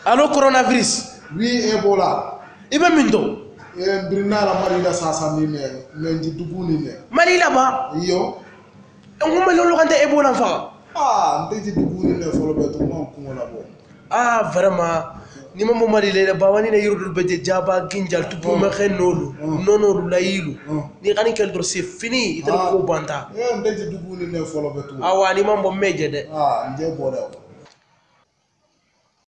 Allo coronavirus. Oui, Ebola. Ibe mindo. Brina la Marila sasa mine, mendi duguni ne. Malila ba? Iyo. Nguma lolo kante Ebola fa. Nteji duguni ne folo beto mo kungola bo. Vraiment. Ni mambo malile ba wani ne yurudul beje jaba ginjal tupu ma khenolu. Nono lailu. Ni kani kel dor c'est fini, itel ko banta. Nteji duguni ne folo beto. Ni mambo meje de. Nje boda.